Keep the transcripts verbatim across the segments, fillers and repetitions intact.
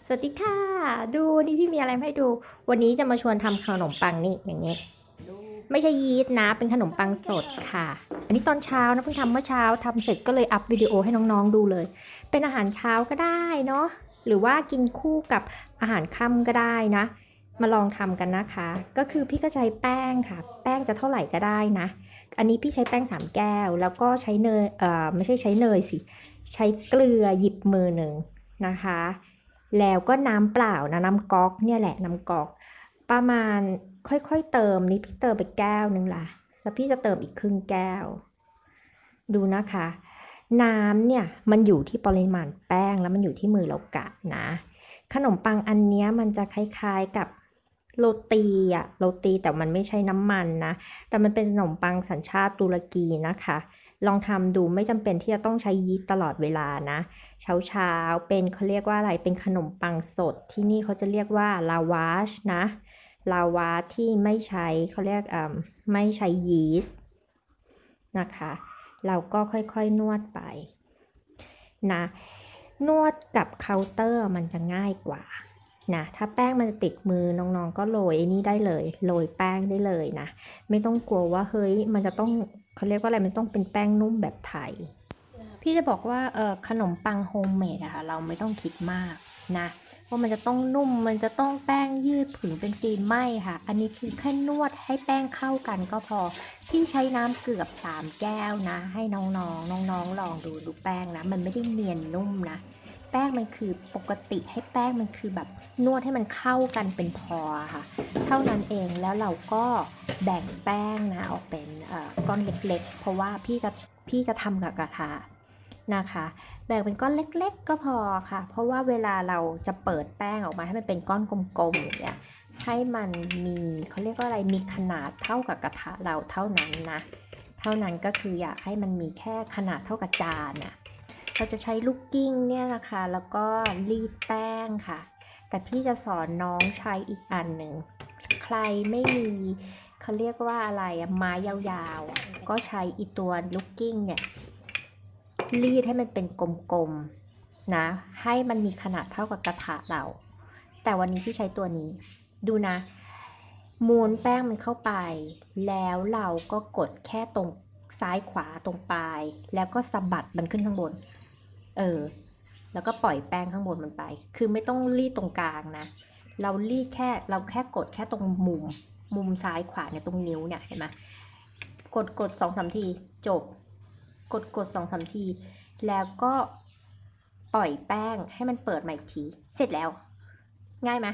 สวัสดีค่ะดูนี่พี่มีอะไรมาให้ดูวันนี้จะมาชวนทำขนมปังนี่อย่างเงี้ยไม่ใช่ยีสต์นะเป็นขนมปังสดค่ะอันนี้ตอนเช้านะเพิ่งทำเมื่อเช้าทำเสร็จก็เลยอัพวิดีโอให้น้องๆดูเลยเป็นอาหารเช้าก็ได้เนาะหรือว่ากินคู่กับอาหารค่ำก็ได้นะมาลองทำกันนะคะก็คือพี่ก็ใช้แป้งค่ะแป้งจะเท่าไหร่ก็ได้นะอันนี้พี่ใช้แป้งสามแก้วแล้วก็ใช้เนยเอ่อไม่ใช่ใช้เนยสิใช้เกลือหยิบมือหนึ่งนะคะแล้วก็น้ำเปล่านะน้ำก๊อกเนี่ยแหละน้ำก๊อกประมาณค่อยๆเติมนี่พี่เติมไปแก้วนึงล่ะแล้วพี่จะเติมอีกครึ่งแก้วดูนะคะน้ำเนี่ยมันอยู่ที่ปริมาณแป้งแล้วมันอยู่ที่มือเรากะนะขนมปังอันเนี้ยมันจะคล้ายๆกับโรตีอะโรตีแต่มันไม่ใช่น้ำมันนะแต่มันเป็นขนมปังสัญชาติตุรกีนะคะลองทำดูไม่จำเป็นที่จะต้องใช้ยีสต์ตลอดเวลานะเช้าเช้าเป็นเขาเรียกว่าอะไรเป็นขนมปังสดที่นี่เขาจะเรียกว่าลาวาชนะลาวาที่ไม่ใช้เขาเรียกอ่าไม่ใช้ยีสต์นะคะเราก็ค่อยๆนวดไปนะนวดกับเคาน์เตอร์มันจะง่ายกว่านะถ้าแป้งมันจะติดมือน้องๆก็โรยไอ้นี่ได้เลยโรยแป้งได้เลยนะไม่ต้องกลัวว่าเฮ้ยมันจะต้องเขาเรียกว่าอะไรมันต้องเป็นแป้งนุ่มแบบไทยพี่จะบอกว่าเออขนมปังโฮมเมดอะค่ะเราไม่ต้องคิดมากนะว่ามันจะต้องนุ่มมันจะต้องแป้งยืดผึ่งเป็นฟิล์มไม่ค่ะอันนี้คือแค่นวดให้แป้งเข้ากันก็พอที่ใช้น้ำเกือบสามแก้วนะให้น้องๆน้องๆลองดูดูแป้งนะมันไม่ได้เนียนนุ่มนะแป้งมันคือปกติให้แป้งมันคือแบบนวดให้มันเข้ากันเป็นพอค่ะเท่านั้นเองแล้วเราก็แบ่งแป้งนะออกเป็นก้อนเล็กๆเพราะว่าพี่จะพี่จะทำกับกระทะนะคะแบ่งเป็นก้อนเล็กๆก็พอค่ะเพราะว่าเวลาเราจะเปิดแป้งออกมาให้มันเป็นก้อนกลมๆอย่างเงี้ยให้มันมีเขาเรียกว่าอะไรมีขนาดเท่ากับกระทะเราเท่านั้นนะเท่านั้นก็คืออยากให้มันมีแค่ขนาดเท่ากับจานน่ะเราจะใช้ลูกกิ้งเนี่ยนะคะแล้วก็รีดแป้งค่ะแต่พี่จะสอนน้องใช้อีกอันหนึ่งใครไม่มีเขาเรียกว่าอะไรไม้ยาวๆก็ใช้อีตัวลูกกิ้งเนี่ยรีดให้มันเป็นกลมๆนะให้มันมีขนาดเท่ากับกระทะเราแต่วันนี้ที่ใช้ตัวนี้ดูนะม้วนแป้งมันเข้าไปแล้วเราก็กดแค่ตรงซ้ายขวาตรงปลายแล้วก็สะบัดมันขึ้นข้างบนเออแล้วก็ปล่อยแป้งข้างบนมันไปคือไม่ต้องรีดตรงกลางนะเรารีดแค่เราแค่กดแค่ตรงมุมมุมซ้ายขวาเนี่ยตรงนิ้วเนี่ยเห็นไหมกดกดสองสามทีจบกดกดสองสามทีแล้วก็ปล่อยแป้งให้มันเปิดใหม่อีกทีเสร็จแล้วง่ายไหม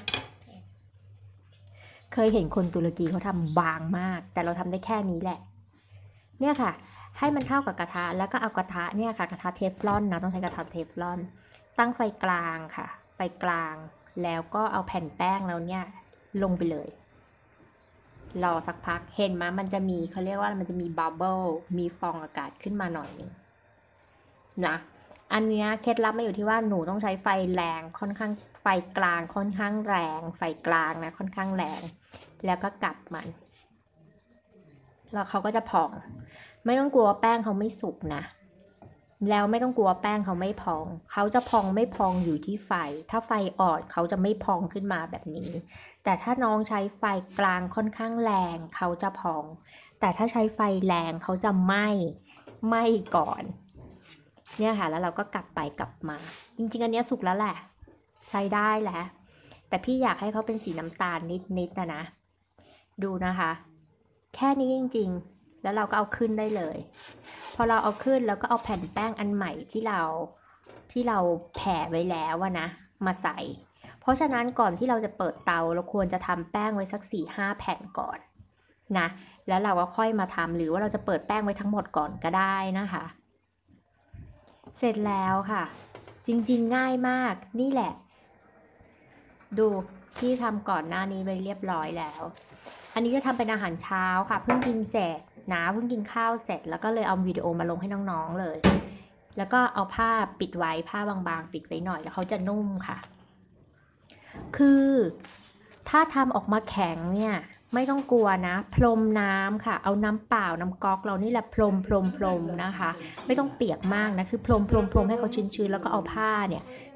เคยเห็นคนตุรกีเขาทำบางมากแต่เราทำได้แค่นี้แหละเนี่ยค่ะให้มันเท่ากับกระทะแล้วก็เอากระทะเนี่ยค่ะกระทะเทฟลอนนะต้องใช้กระทะเทฟลอนตั้งไฟกลางค่ะไฟกลางแล้วก็เอาแผ่นแป้งแล้วเนี่ยลงไปเลยรอสักพักเห็นไหมมันจะมีเขาเรียกว่ามันจะมีบับเบิลมีฟองอากาศขึ้นมาหน่อยนึงนะอันนี้เคล็ดลับมาอยู่ที่ว่าหนูต้องใช้ไฟแรงค่อนข้างไฟกลางค่อนข้างแรงไฟกลางนะค่อนข้างแรงแล้วก็กลับมันแล้วเขาก็จะพองไม่ต้องกลัวแป้งเขาไม่สุกนะแล้วไม่ต้องกลัวแป้งเขาไม่พองเขาจะพองไม่พองอยู่ที่ไฟถ้าไฟอ่อนเขาจะไม่พองขึ้นมาแบบนี้แต่ถ้าน้องใช้ไฟกลางค่อนข้างแรงเขาจะพองแต่ถ้าใช้ไฟแรงเขาจะไหม้ไหม้ก่อนเนี่ยค่ะแล้วเราก็กลับไปกลับมาจริงๆอันนี้สุกแล้วแหละใช้ได้แล้วแต่พี่อยากให้เขาเป็นสีน้ำตาลนิดๆนะนะดูนะคะแค่นี้จริงๆแล้วเราก็เอาขึ้นได้เลยพอเราเอาขึ้นแล้วก็เอาแผ่นแป้งอันใหม่ที่เราที่เราแผ่ไว้แล้วนะมาใส่เพราะฉะนั้นก่อนที่เราจะเปิดเตาเราควรจะทำแป้งไว้สัก สี่ห้า แผ่นก่อนนะแล้วเราก็ค่อยมาทำหรือว่าเราจะเปิดแป้งไว้ทั้งหมดก่อนก็ได้นะคะเสร็จแล้วค่ะจริงๆง่ายมากนี่แหละดูที่ทำก่อนหน้านี้ไปเรียบร้อยแล้วอันนี้จะทำเป็นอาหารเช้าค่ะเพิ่งกินเสร็จนะเพิ่งกินข้าวเสร็จแล้วก็เลยเอาวิดีโอมาลงให้น้องๆเลยแล้วก็เอาผ้าปิดไว้ผ้าบางๆปิดไว้หน่อยแล้วเขาจะนุ่มค่ะคือถ้าทำออกมาแข็งเนี่ยไม่ต้องกลัวนะพรมน้ำค่ะเอาน้ำเปล่าน้ำก๊อกเรานี่แหละพรมพรมพรมนะคะไม่ต้องเปียกมากนะคือพรมพรมพรมให้เขาชื้นๆแล้วก็เอาผ้าเนี่ย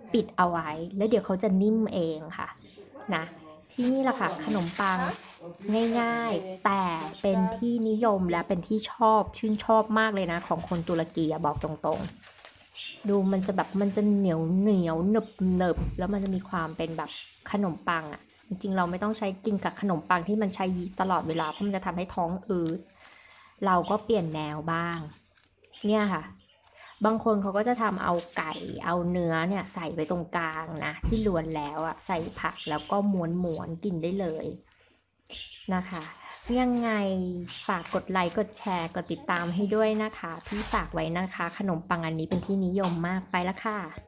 ปิดเอาไว้ แล้วเดี๋ยวเขาจะนิ่มเองค่ะนะที่นี่แหละค่ะขนมปังง่ายๆแต่เป็นที่นิยมและเป็นที่ชอบชื่นชอบมากเลยนะของคนตุรกีอะบอกตรงๆดูมันจะแบบมันจะเหนียวเหนียวหนึบหนึบแล้วมันจะมีความเป็นแบบขนมปังอะจริงๆเราไม่ต้องใช้กินกับขนมปังที่มันใช้ยีสต์ตลอดเวลาเพราะมันจะทำให้ท้องอืดเราก็เปลี่ยนแนวบ้างเนี่ยค่ะบางคนเขาก็จะทำเอาไก่เอาเนื้อเนี่ยใส่ไปตรงกลางนะที่ล้วนแล้วอะใส่ผักแล้วก็ม้วนม้วนกินได้เลยนะคะยังไงฝากกดไลค์กดแชร์กดติดตามให้ด้วยนะคะพี่ฝากไว้นะคะขนมปังอันนี้เป็นที่นิยมมากไปแล้วค่ะ